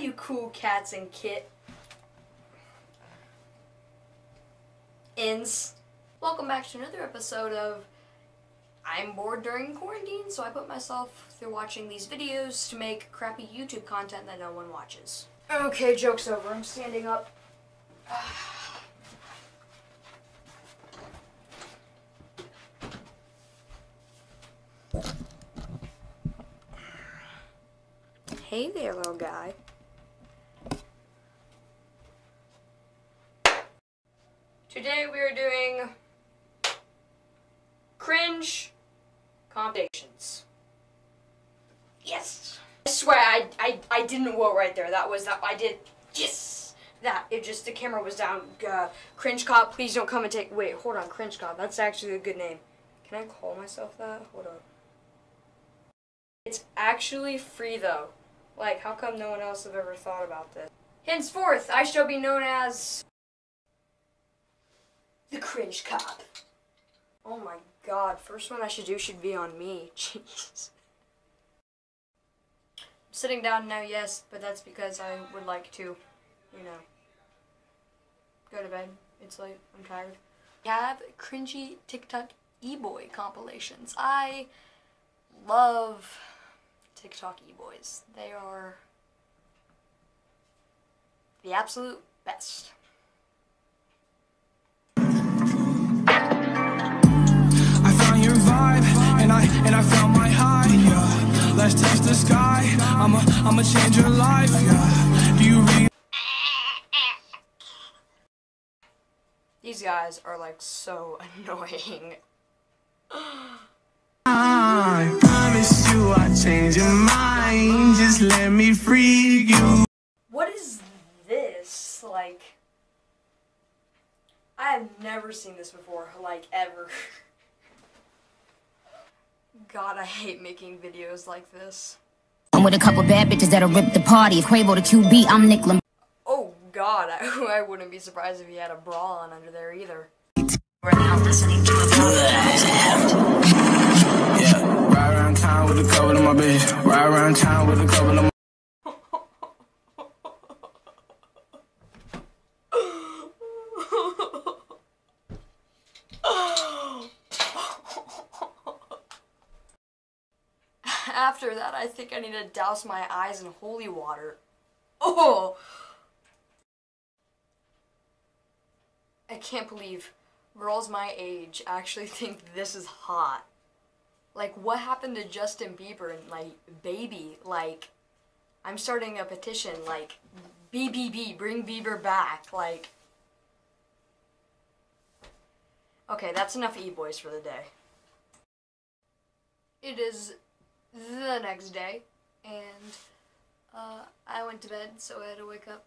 you cool cats and kittens? Welcome back to another episode of I'm bored during quarantine, so I put myself through watching these videos to make crappy YouTube content that no one watches. Okay, joke's over. I'm standing up. Hey there, little guy. Today we are doing cringe commendations. Yes! I swear I didn't whoa right there. I did, yes! That, the camera was down. Cringe Cop, please don't come and take, wait, hold on, Cringe Cop, that's actually a good name. Can I call myself that? Hold on. It's actually free though. Like, how come no one else have ever thought about this? Henceforth, I shall be known as the Cringe Cop. Oh my god, first one I should do should be on me. Jeez. I'm sitting down now, yes, but that's because I would like to, you know, go to bed. It's late, I'm tired. I have cringy TikTok e-boy compilations. I love TikTok e-boys. They are the absolute best. I found your vibe and I found my high, yeah. Let's touch the sky. I'ma change your life, yeah. Do you really? These guys are like so annoying. I promise you I'll change your mind. Just let me free you. What is this? Like, I have never seen this before, like, ever. God, I hate making videos like this. I'm with a couple bad bitches that'll rip the party. Quavo to QB, I'm Nick Lam. Oh God, I wouldn't be surprised if he had a bra on under there either. We're now listening to a podcast. Yeah, ride around town with a couple of my bitch. Ride around town with a couple of my. After that, I think I need to douse my eyes in holy water. Oh! I can't believe girls my age actually think this is hot. Like, what happened to Justin Bieber and, like, Baby? Like, I'm starting a petition, like, BBB, bring Bieber back, like. Okay, that's enough e-boys for the day. It is the next day, and I went to bed, so I had to wake up.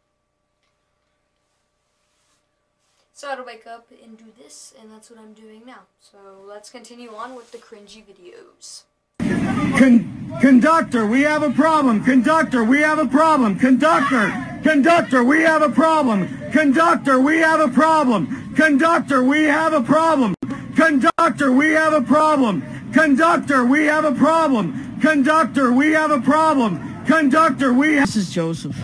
So I had to wake up and do this, and that's what I'm doing now. So let's continue on with the cringy videos. Conductor, we have a problem. Conductor, we have a problem. Conductor, we have a problem. Conductor, we have a problem. Conductor, we have a problem. Conductor, we have a problem. Conductor, we have a problem. Conductor, we have a problem. Conductor, we have... This is Joseph.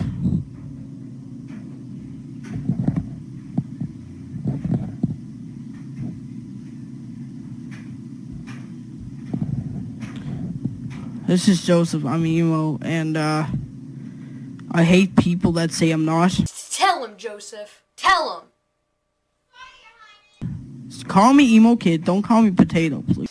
This is Joseph. I'm emo, and I hate people that say I'm not. Tell him, Joseph. Tell him. Just call me emo kid. Don't call me potato, please.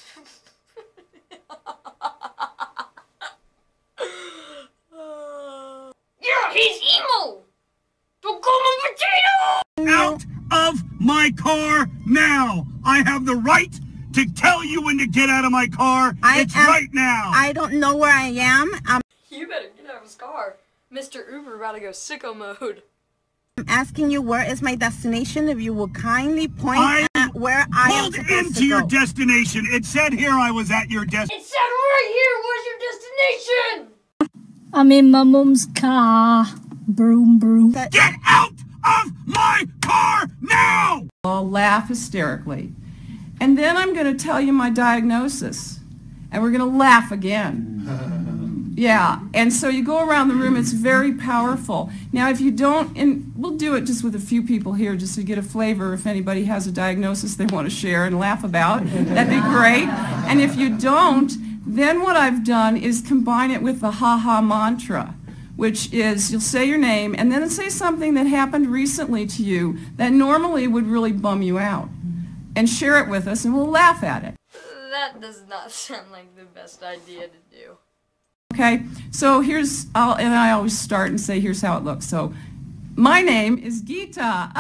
Yeah, he's emo. Don't call him potato. Out of my car now. I have the right to tell you when to get out of my car. It's right now. I don't know where I am. You better get out of his car. Mr. Uber about to go sicko mode. I'm asking you where is my destination. If you will kindly point at where I am supposed to go. Into your destination. It said here I was at your destination. It said right here, where's your destination? I'm in my mom's car. Broom, broom. Get out of my car now! I'll laugh hysterically. And then I'm going to tell you my diagnosis. And we're going to laugh again. Yeah, and so you go around the room, it's very powerful. Now if you don't, and we'll do it just with a few people here just to get a flavor if anybody has a diagnosis they want to share and laugh about, that'd be great. And if you don't, then what I've done is combine it with the ha-ha mantra, which is you'll say your name and then say something that happened recently to you that normally would really bum you out. And share it with us and we'll laugh at it. That does not sound like the best idea to do. Okay, so and I always start and say, here's how it looks. So, my name is Geeta.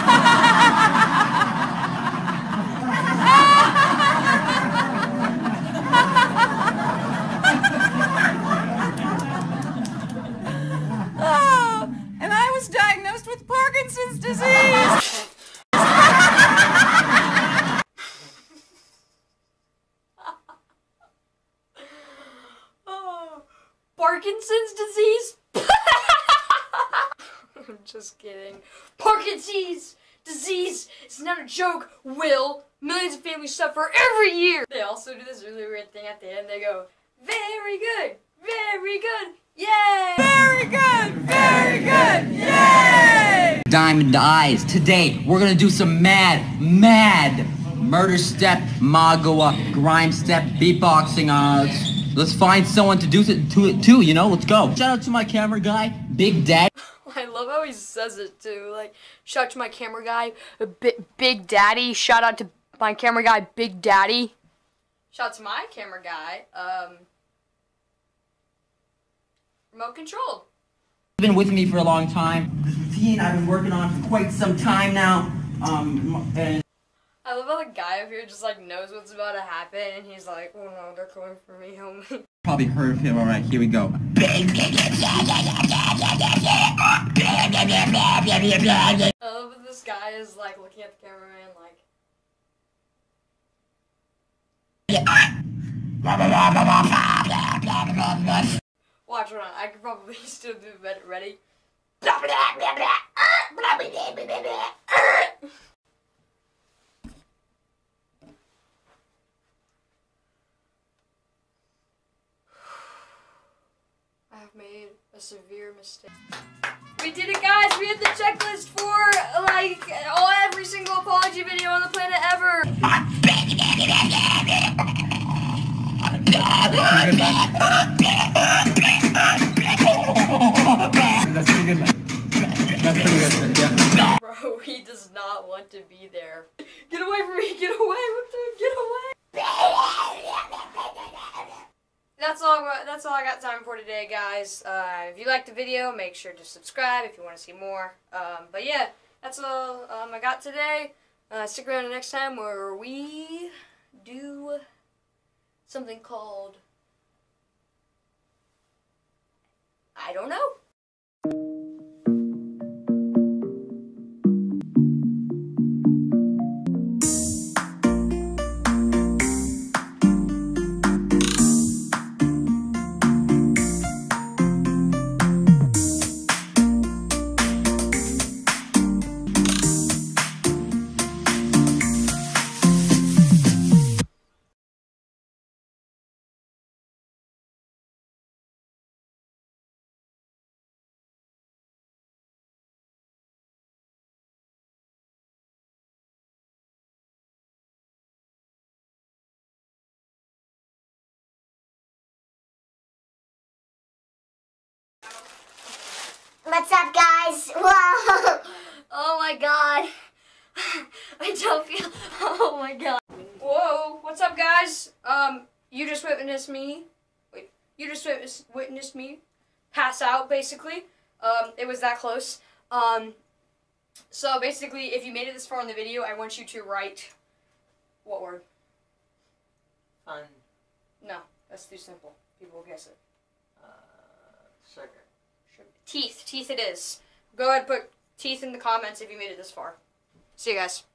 Oh, and I was diagnosed with Parkinson's disease. Parkinson's disease? I'm just kidding. Parkinson's disease is not a joke, Will. Millions of families suffer every year. They also do this really weird thing at the end. They go, very good, very good, yay! Very good, very good, yay! Diamond Eyes. Today, we're gonna do some mad murder step, Magawa, grime step, beatboxing. Let's find someone to do it too, you know? Let's go. Shout out to my camera guy, Big Daddy. I love how he says it too. Like, shout out to my camera guy, Big Daddy. Shout out to my camera guy, Big Daddy. Shout out to my camera guy, remote control. Been with me for a long time. This routine I've been working on for quite some time now. And I love how the guy up here just like knows what's about to happen, and he's like, "Oh no, they're coming for me, help me." Probably heard of him. All right, here we go. I love that this guy is like looking at the cameraman like. Watch, hold on. I could probably still do better. Ready? I have made a severe mistake. We did it, guys! We had the checklist for like every single apology video on the planet ever. That's pretty good, man. That's pretty good, yeah. Bro, he does not want to be there. Get away from me! Get away! Get away! That's all I got time for today, guys. If you liked the video, make sure to subscribe if you want to see more. But yeah, that's all I got today. Stick around the next time where we do something called, I don't know. What's up, guys? Whoa! Oh my god. I don't feel. Oh my god. Whoa! What's up, guys? You just witnessed me. Wait. You just witnessed me pass out, basically. It was that close. So basically, if you made it this far in the video, I want you to write. What word? Fun. No, that's too simple. People will guess it. Sugar. Teeth. Teeth it is. Go ahead and put teeth in the comments if you made it this far. See you guys.